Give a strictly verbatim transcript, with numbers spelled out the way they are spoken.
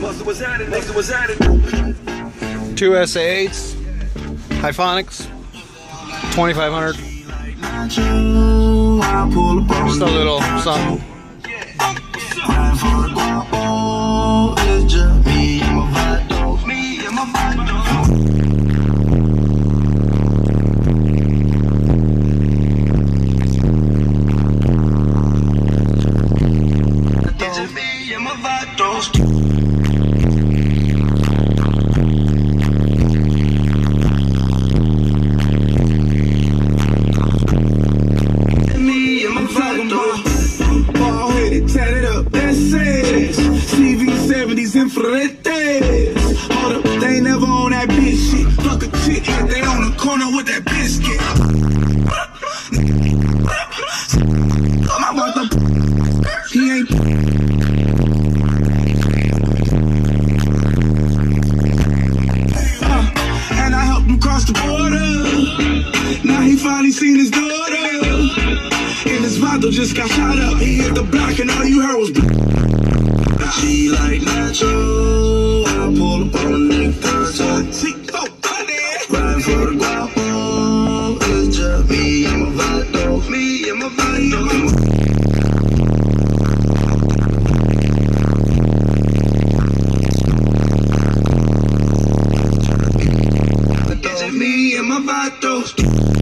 Two S A eights, Hyphonics, twenty-five hundred. Just a little something. Infraredes. Hold up, they ain't never on that bitch shit. Fuck a chick like they on the corner with that biscuit. My mother, he ain't. Uh, and I helped him cross the border. Now he finally seen his daughter. And his vato just got shot up. He hit the block and all you heard was. She like nacho, I pull up on a nigga, so Chico, ride for the guapo, it's just me and my vato, me and my vato. It's just me and my vato.